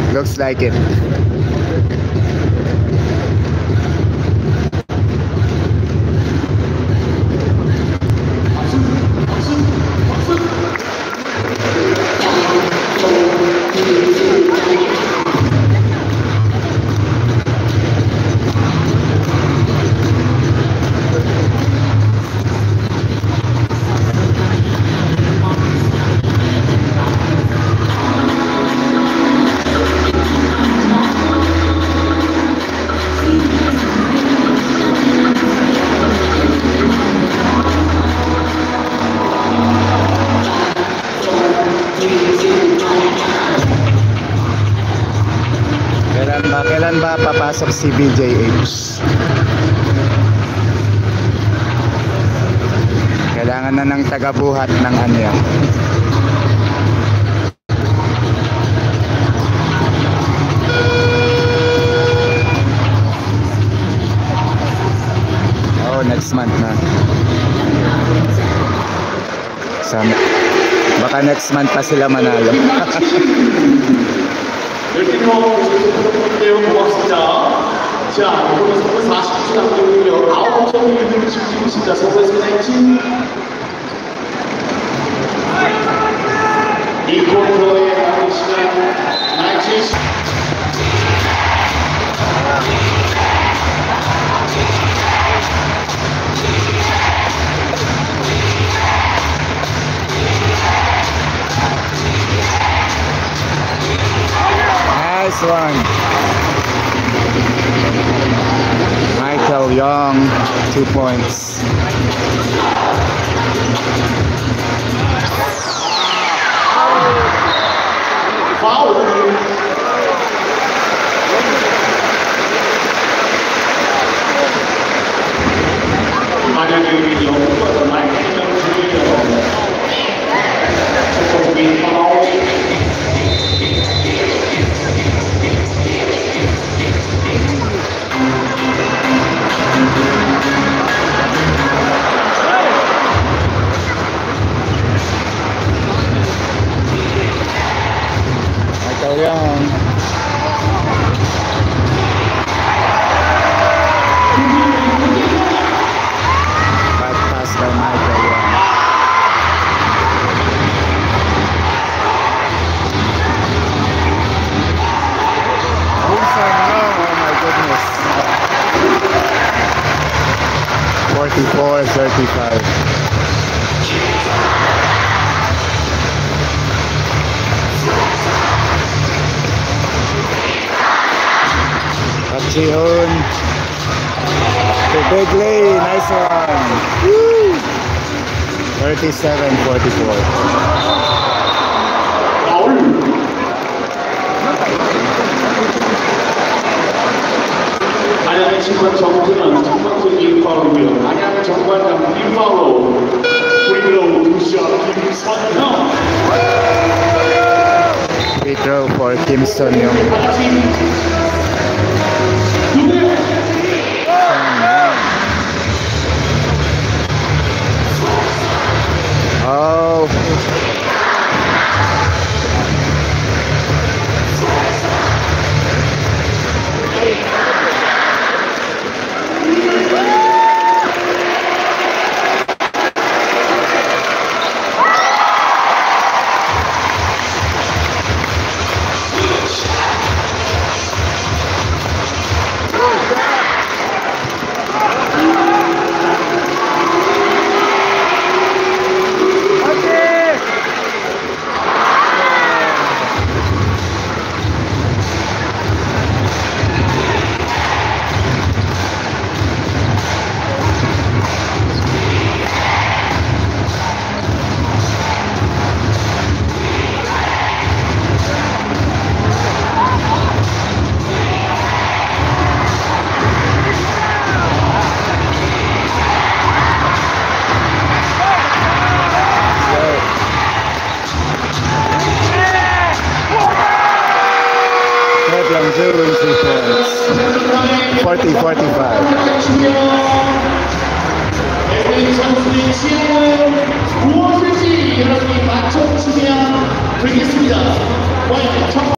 Looks like it. Kailan ba papasok si BJH? Kailangan na ng tagabuhat ng ano yan. Oh, next month na. Sana. Baka next month pa sila manalo. 고맙습니다. 자, 오늘 선물 40주 남겨오고요. 9점 이기는 지금 선수에서 행진 이 쿼터의 남은 시간 19. Nice one. Michael Young, 2 points. Foul. Michael Young. Bad pass by Michael Young. Wilson Young, oh my goodness. 44-35. Jihun to Bigley, nice one. Woo! 37-44. 안양의 친구한 정수는 정상적인 파울이고요. 안양의 정관장 김파울로 프리로 두샷 김선영. Free throw for Kim Son-young. Oh. Lang 0 points. 40-45.